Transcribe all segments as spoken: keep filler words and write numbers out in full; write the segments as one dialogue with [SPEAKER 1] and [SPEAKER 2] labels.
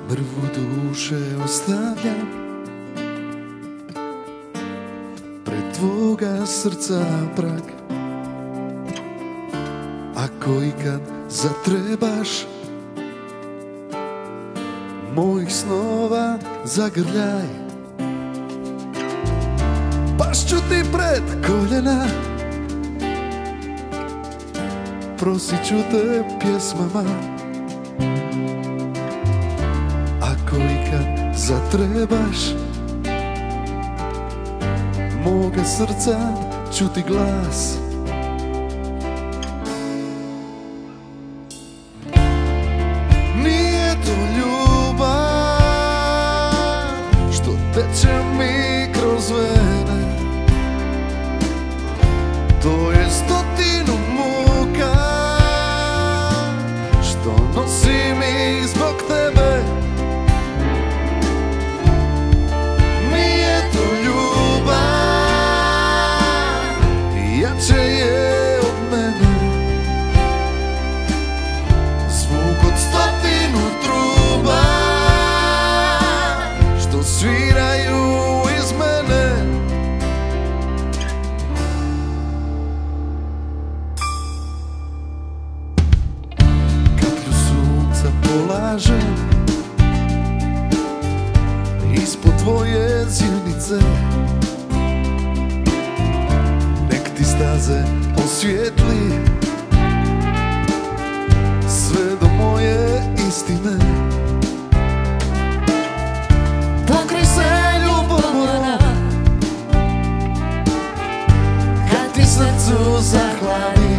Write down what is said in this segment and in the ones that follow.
[SPEAKER 1] mrvu duše ostavljam pred tvoga srca prag. Ako ikad zatrebaš mojih snova zagrljaj, pašću ti pred koljena, prosit ću te pjesmama. Ako ikad zatrebaš moga srca, čuti glas. Nije to ljubav što teče mi kroz vene, to je stotinu muka što nosim ih zbog tebe. Nije to ljubav, jače je od mene, zvuk od stotinu truba što sviraju iz mene. Kaplju sunca polažem ispod tvoje zjenice, nek ti staze osvijetli sve do moje istine. Pokrij se ljubomorom kad ti srcu zahladi,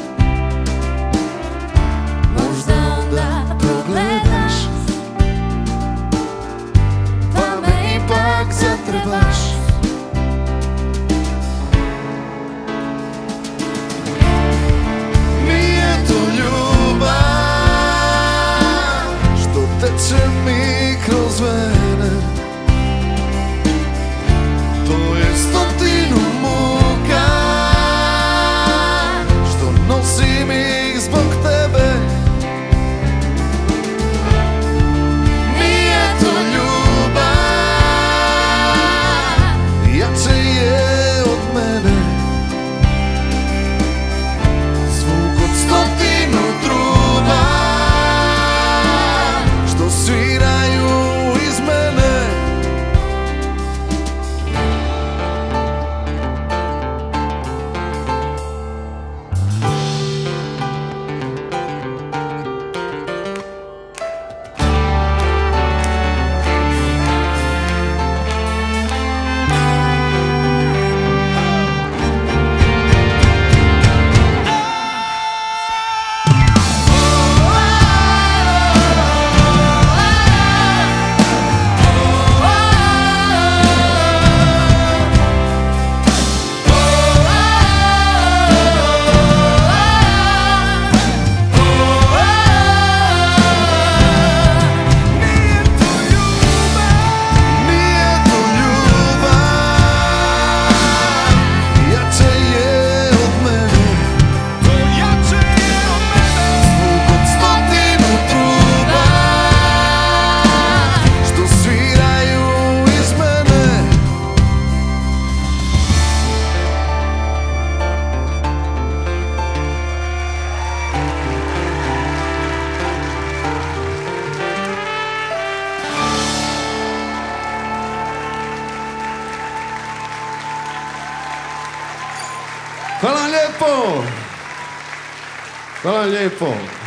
[SPEAKER 1] možda onda progledaš pa me ipak zatrebaš. Nije to ljubav što teče mi kroz vene, to je stotinu muka što nosim ih zbog tebe. Nije to ljubav, jače je od mene, zvuk od stotinu truba što sviraju iz mene.
[SPEAKER 2] Hvala lijepo! Hvala lijepo!